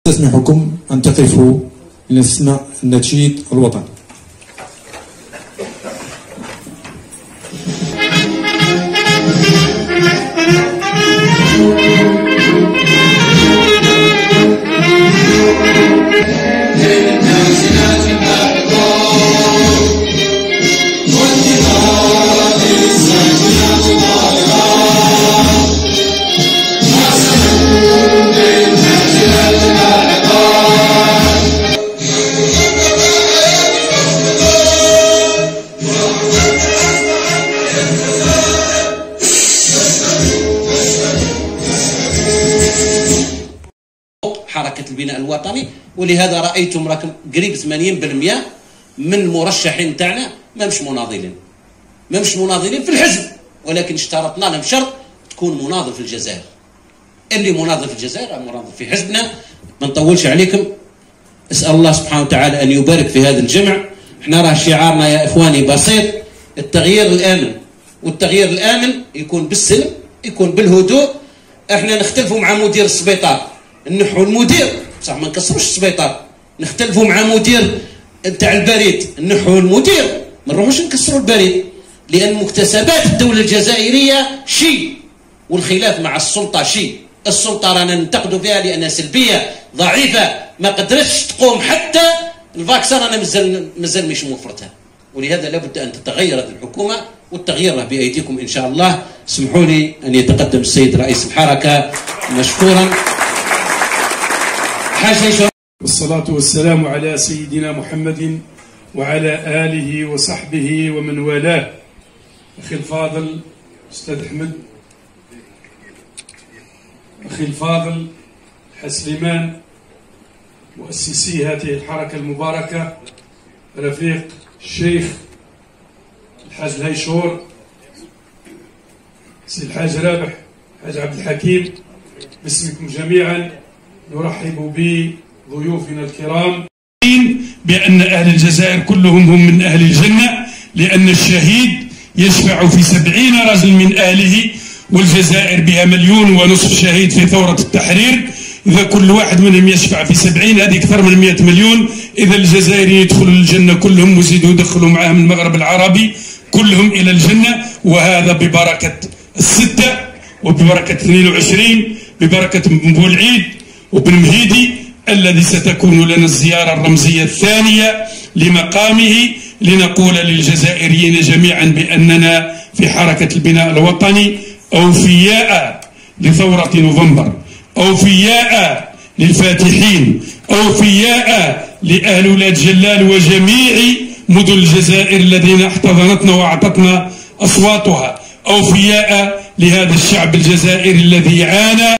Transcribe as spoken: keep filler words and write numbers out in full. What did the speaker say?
أسمحكم أن تقفوا لنسمع النشيد الوطني. حركة البناء الوطني، ولهذا رأيتم راكم قريب ثمانين بالمئة من المرشحين تاعنا ما مش مناضلين، ما مش مناضلين في الحزب، ولكن اشترطنا لهم شرط تكون مناضل في الجزائر. اللي مناضل في الجزائر مناضل في حزبنا. ما نطولش عليكم، اسأل الله سبحانه وتعالى أن يبارك في هذا الجمع. احنا راه شعارنا يا إخواني بسيط: التغيير الآمن، والتغيير الآمن يكون بالسلم، يكون بالهدوء. احنا نختلفوا مع مدير السبيطار، نحو المدير بصح ما نكسروش السبيطار، نختلفوا مع مدير نتاع البريد، نحو المدير ما نروحوش نكسروا البريد، لأن مكتسبات الدولة الجزائرية شيء والخلاف مع السلطة شيء. السلطة رانا ننتقدوا فيها لأنها سلبية ضعيفة، ما قدرتش تقوم، حتى الفاكسان رانا مازال مازال مش موفرتها، ولهذا لابد أن تتغير الحكومة، والتغيير راه بأيديكم إن شاء الله. اسمحوا لي أن يتقدم السيد رئيس الحركة مشكورا. والصلاة والسلام على سيدنا محمد وعلى آله وصحبه ومن والاه. أخي الفاضل أستاذ أحمد، أخي الفاضل حسليمان، مؤسسي هذه الحركة المباركة، رفيق الشيخ الحاج الهيشور، سي الحاج رابح، الحاج عبد الحكيم، باسمكم جميعا نرحب بضيوفنا الكرام بأن أهل الجزائر كلهم هم من أهل الجنة، لأن الشهيد يشفع في سبعين رجل من أهله، والجزائر بها مليون ونصف شهيد في ثورة التحرير. إذا كل واحد منهم يشفع في سبعين، هذه أكثر من مئة مليون. إذا الجزائريين يدخلوا الجنة كلهم وزيدوا يدخلوا معهم المغرب العربي كلهم إلى الجنة، وهذا ببركة الستة وببركة اثنين وعشرين، ببركة بولعيد وبن مهيدي الذي ستكون لنا الزيارة الرمزية الثانية لمقامه، لنقول للجزائريين جميعا بأننا في حركة البناء الوطني أوفياء لثورة نوفمبر، أوفياء للفاتحين، أوفياء لأهل ولاد جلال وجميع مدن الجزائر الذين احتضنتنا وأعطتنا أصواتها، أوفياء لهذا الشعب الجزائري الذي عانى